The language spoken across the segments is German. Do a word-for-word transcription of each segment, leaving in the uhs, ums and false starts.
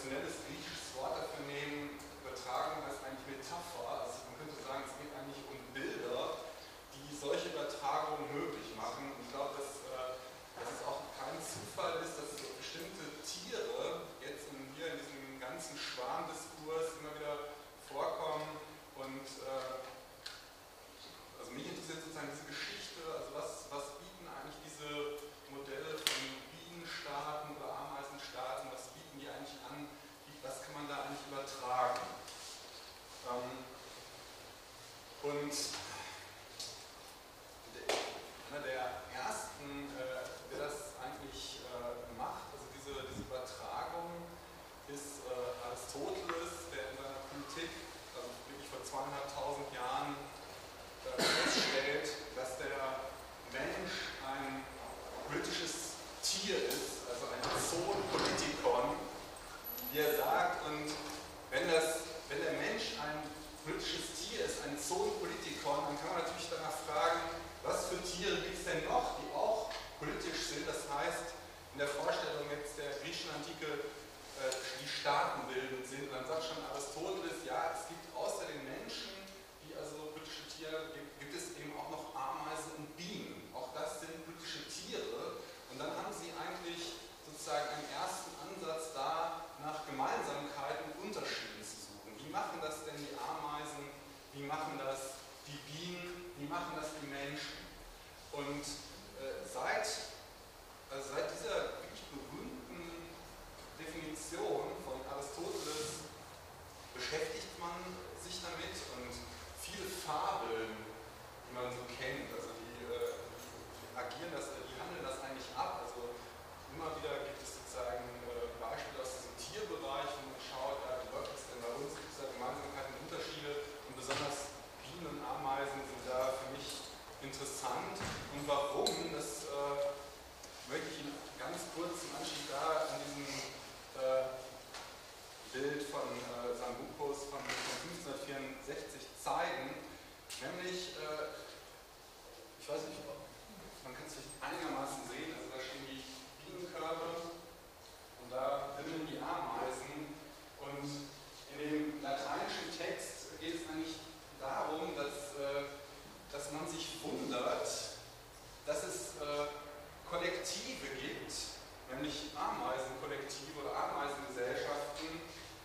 traditionelles griechisches Wort dafür nehmen. Übertragung heißt eigentlich Metapher. Also man könnte sagen, es geht eigentlich um Bilder, die solche Übertragungen möglich machen. Und ich glaube, dass, äh, dass es auch kein Zufall ist, dass so bestimmte Tiere jetzt in, hier in diesem ganzen Schwarmdiskurs immer wieder vorkommen. Und äh, also mich interessiert sozusagen diese Geschichte, also was, was bieten eigentlich diese Modelle von Bienenstaaten oder Ameisenstaaten, was bieten die eigentlich an, wie, was kann man da eigentlich übertragen? Ähm, und einer der ersten, äh, der das eigentlich äh, macht, also diese, diese Übertragung, ist äh, Aristoteles, der in seiner Politik, also wirklich vor zweieinhalbtausend Jahren, äh, feststellt, dass der Mensch ein politisches Tier ist, also ein Zoon-Politikon, wie er sagt. Und wenn, das, wenn der Mensch ein politisches Tier ist, ein Zoon-Politikon, dann kann man natürlich danach fragen, was für Tiere gibt es denn noch, die auch politisch sind. Das heißt, in der Vorstellung jetzt der griechischen Antike, äh, die staatenbildend sind. Und dann sagt schon Aristoteles, ja, es gibt außer den Menschen, die also politische Tiere, gibt, gibt es eben auch noch Ameisen und Bienen. Auch das sind politische Tiere. Und dann haben sie eigentlich sozusagen einen ersten Ansatz da, nach Gemeinsamkeiten und Unterschieden zu suchen. Wie machen das denn die Ameisen? Wie machen das die Bienen? Wie machen das die Menschen? Und äh, seit, also seit dieser wirklich berühmten Definition von Aristoteles beschäftigt man sich damit, und viele Fabeln, die man so kennt, also die, äh, die agieren das, die handeln das eigentlich ab. Also immer wieder gibt es sozusagen äh, Beispiele aus diesem Tierbereich, wo man schaut, ja, wie läuft es denn bei uns, gibt es da Gemeinsamkeiten und Unterschiede, und besonders Bienen und Ameisen sind da für mich interessant. Und warum, das äh, möchte ich Ihnen ganz kurz im Anschluss da an diesem äh, Bild von äh, Sambukos von, von fünfzehnhundertvierundsechzig zeigen. Nämlich, äh, ich weiß nicht, man kann es vielleicht einigermaßen sehen, also da stehen die Bienenkörbe und da wimmeln die Ameisen. Und in dem lateinischen Text geht es eigentlich darum, dass, äh, dass man sich wundert, dass es äh, Kollektive gibt, nämlich Ameisenkollektive oder Ameisengesellschaften,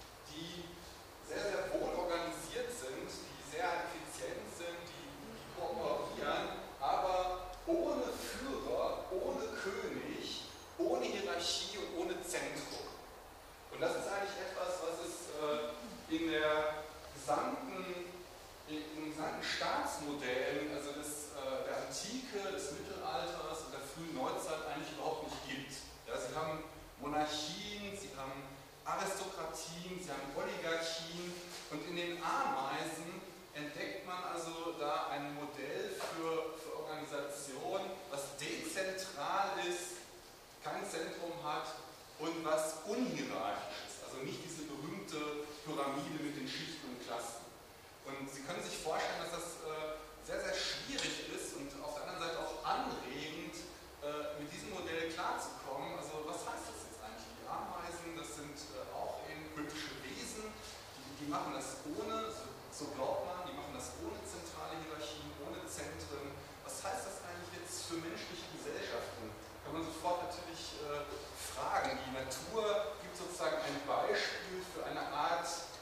die sehr, sehr wohl organisiert sind, die sehr effizient sind, die, die kooperieren, aber ohne Führer, ohne König, ohne Hierarchie und ohne Zentrum. Und das ist eigentlich etwas, was es äh, in der gesamten, in den gesamten Staatsmodellen, also des, äh, der Antike, des Mittelalters und der frühen Neuzeit eigentlich überhaupt nicht gibt. Ja, sie haben Monarchien, sie haben Aristokratien, sie haben Oligarchien, und in den Ameisen entdeckt man also da ein Modell für, für Organisation, was dezentral ist, kein Zentrum hat und was unhierarchisch ist, also nicht diese berühmte Pyramide mit den Schichten und Klassen. Und Sie können sich vorstellen, dass das äh, sehr, sehr schwierig ist und auf der anderen Seite auch anregend, äh, mit diesem Modell klarzukommen. Also was heißt das jetzt eigentlich? Die Ameisen, das sind äh, auch eben politische Wesen, die, die machen das ohne, so, so glaubt man, die machen das ohne zentrale Hierarchien, ohne Zentren. Was heißt das eigentlich jetzt für menschliche Gesellschaften? Kann man sofort natürlich äh, fragen. Die Natur gibt sozusagen ein Beispiel für eine Art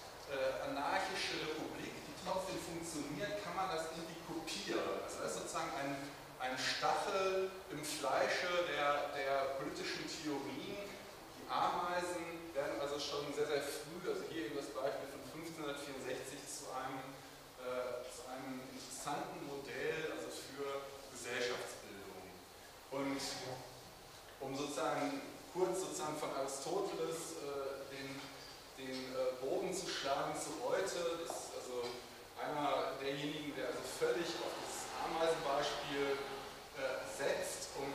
äh, anarchische Republik, die trotzdem funktioniert. Kann man das irgendwie kopieren? Also das ist sozusagen ein, ein Stachel im Fleische der, der politischen Theorien. Die Ameisen werden also schon sehr, sehr früh, also hier eben das Beispiel von fünfzehnhundertvierundsechzig, zu einem, äh, zu einem interessanten Modell, also für Gesellschaftsbildung. Und um sozusagen kurz sozusagen von Aristoteles äh, den, den äh, Bogen zu schlagen zu heute, ist also einer derjenigen, der also völlig auf das Ameisenbeispiel äh, setzt, um,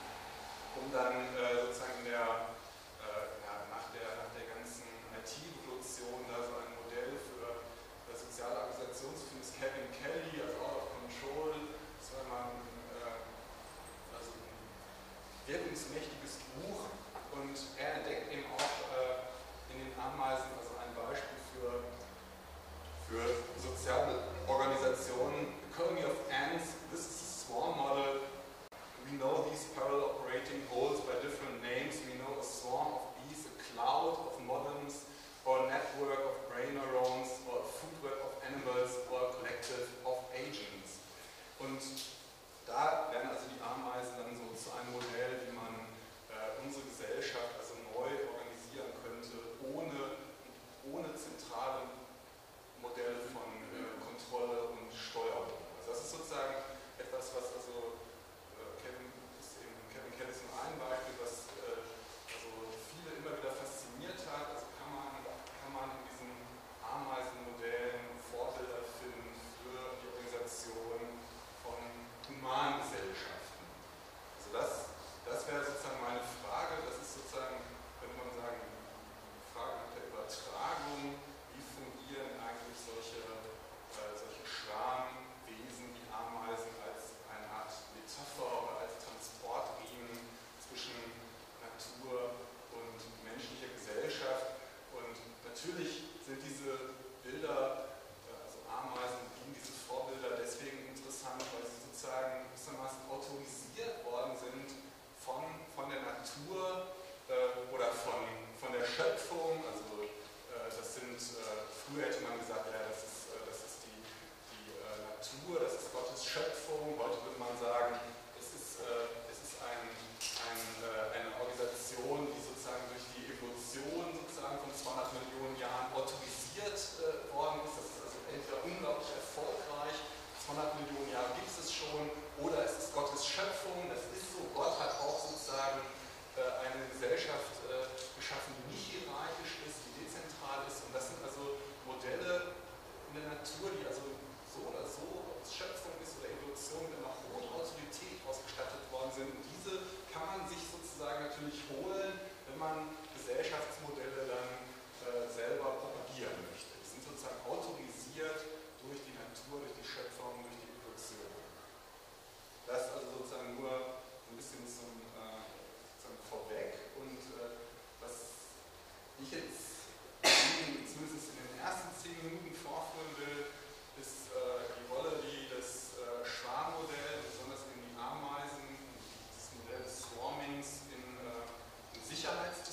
um dann äh, sozusagen in der, äh, ja, nach, der, nach der ganzen I T-Revolution da so ein Modell für äh, soziale Organisation zu finden, ist Kevin Kelly, also Out of Control. Das war mal ein, äh, also ein wirkungsmächtiges Buch, und er entdeckt eben auch äh, früher hätte man gesagt, ja, das ist, äh, das ist die, die äh, Natur, das ist Gottes Schöpfung. Heute würde man sagen, es ist, äh, es ist ein, ein, äh, eine Organisation, die sozusagen durch die Evolution sozusagen von zweihundert Millionen Jahren autorisiert äh, worden ist. Das ist also entweder unglaublich erfolgreich, zweihundert Millionen Jahre gibt es schon, oder es ist Gottes Schöpfung. Das ist so, Gott hat auch sozusagen äh, eine Gesellschaft äh, geschaffen, die nicht hierarchisch ist, die dezentral ist. Und das sind also Modelle in der Natur, die also so oder so, ob es Schöpfung ist oder Evolution, mit einer hohen Autorität ausgestattet worden sind. Und diese kann man sich sozusagen natürlich holen, wenn man Gesellschaftsmodelle dann äh, selber propagieren möchte. Die sind sozusagen autorisiert durch die Natur, durch die Schöpfung, durch die Evolution. Das also sozusagen nur ein bisschen zum, äh, zum Vorweg. Und äh, was ich jetzt zumindest in den ersten zehn Minuten vorführen will, ist äh, die Rolle, die das äh, Schwarmmodell, besonders in die Ameisen, das Modell des Swarmings in, äh, in Sicherheitstechnik